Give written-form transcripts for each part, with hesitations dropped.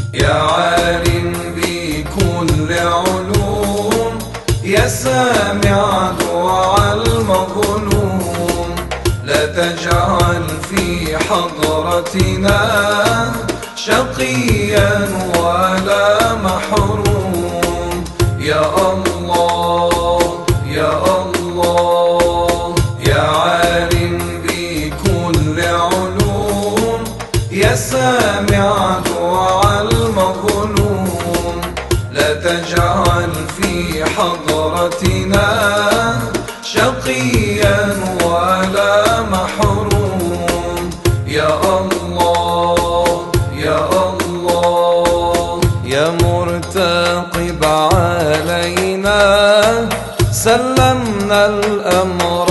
يا عالم بكل علوم، يا سامع دعاء المظلوم، لا تجعل في حضرتنا شقيا ولا محروم. يا الله يا الله، يا عالم بكل علوم، يا سامع دعاء المظلوم، لا تجعل في حضرتنا شقيا ولا محروم. يا الله يا الله، يا مرتقب علينا، سلمنا الأمر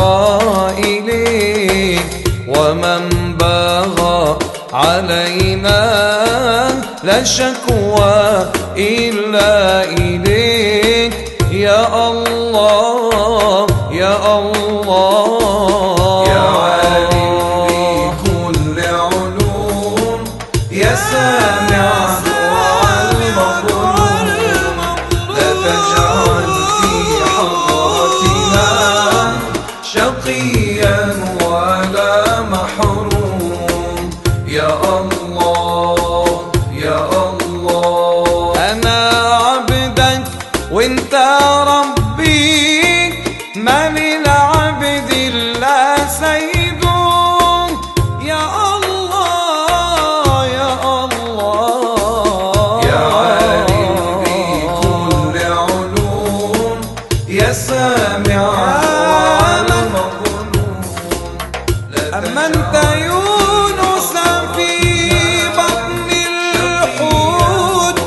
إليك، ومن بغى علينا لا شكوى إلا إليك. يا الله يا الله، يا عالم بكل علوم، يا سامع دعاء المظلوم، لا تجعل في حضرتنا شقيا ولا محروم. يا الله يا الله، أنا عبدك وانت ربي، ما للعبد إلا سيده. يا الله يا الله، يا عالم بكل علوم، يا سامع دعاء المظلوم، أمنت يونس في بطن الحوت،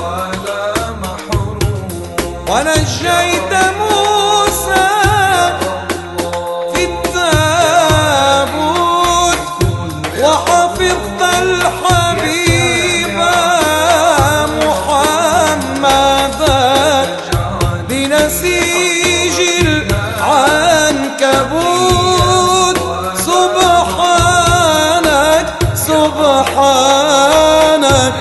ونجيت موسى في التابوت، وحفظت الحبيب محمدا بنسيج العنكبوت. سبحانك سبحانك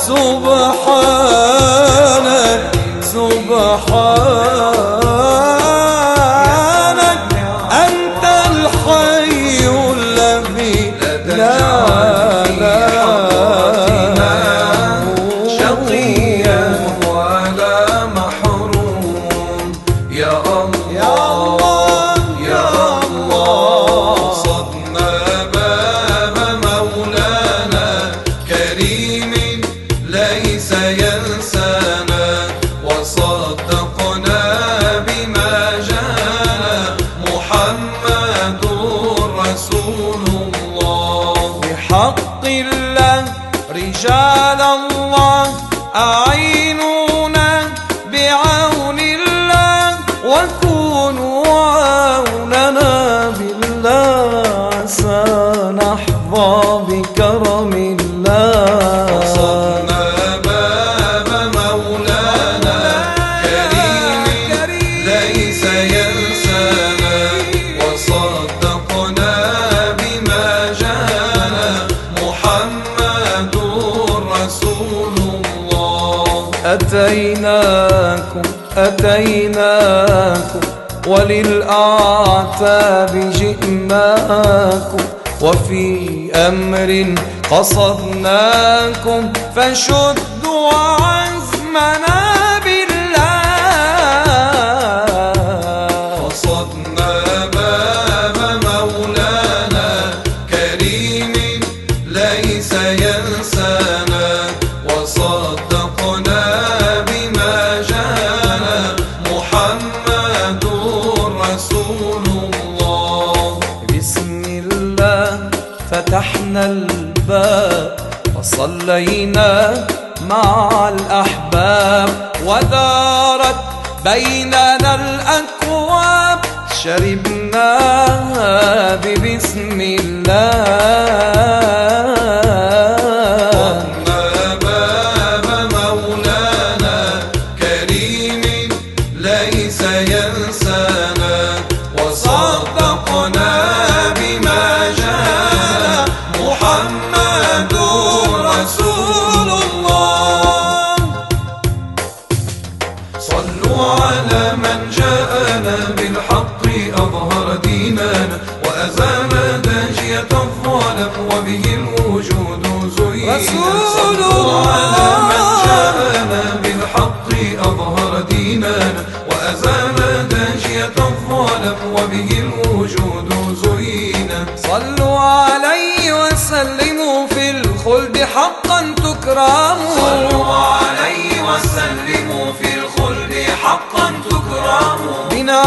سبحانك سبحانك، أنت الحي الذي لا شقيا ولا محروم. يا الله يا الله، صدنا باب مولانا كريم ليس ينسانا، وصدقنا بما جاءنا محمد رسول الله. بحق الله رجال الله أعينونا، بعون الله وكونوا عوننا بالله، عسى نحظى بكرم الله. وصلنا باب مولانا كريم ليس ينسانا، وصدقنا بما جاءنا محمد رسول الله. أتيناكم أتيناكم وللأعتاب جئناكم، وفي أمر قصدناكم، فشدوا عزمنا بالله. قصدنا باب مولانا كريم ليس ينسانا، وصدقنا بما جاءنا محمد رسول الله. بسم الله فتحنا الباب، وصلينا مع الأحباب، ودارت بيننا الأكواب، شربناها ببسم الله. باب مولانا كريم ليس ينسانا، وصدقنا بما جاءنا محمد رسول الله.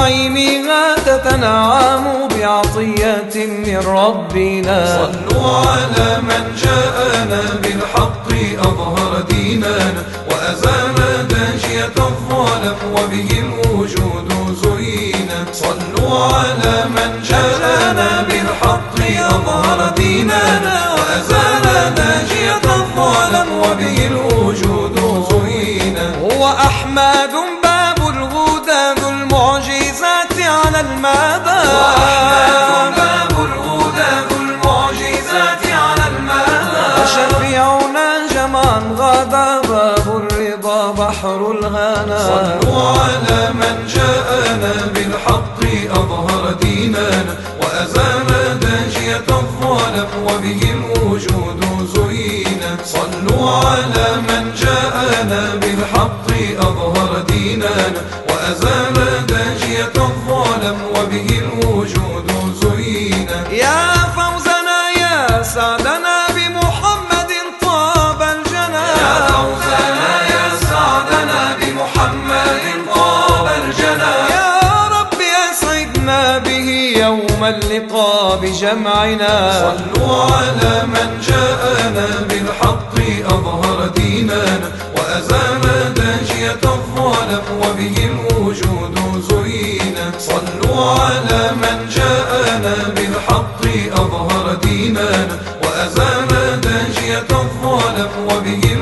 نعيمها تتنعم بعطية من ربنا. صلوا على من جاءنا بالحق أظهر ديننا وأزال داجية الظلم وبه الوجود زينا. صلوا على من جاءنا بالحق أظهر ديننا وأزال داجية الظلم وبه الوجود زينا. هو أحمد باب الهدى ذو المعجزات على المدى. شفيعنا جمعا غدا باب الرضا بحر الهنا. صلوا على من جاءنا بالحق أظهر ديننا وأزال داجية الظلم وبه الوجود زينا. صلوا على من جاءنا بالحق أظهر ديننا وأزال داجية الظلم وبه الوجود زينا. يا فوزنا يا سعدنا بمحمد طاب الجنى. يا فوزنا يا سعدنا بمحمد طاب الجنى. يا رب أسعدنا به يوم اللقاء بجمعنا. صلوا على من جاءنا بالحق أظهر ديننا وأزال داجية الظلم وبه الوجود زينا. صلوا على من جاءنا بالحق أظهر ديننا وأزال داجية الظلم وبه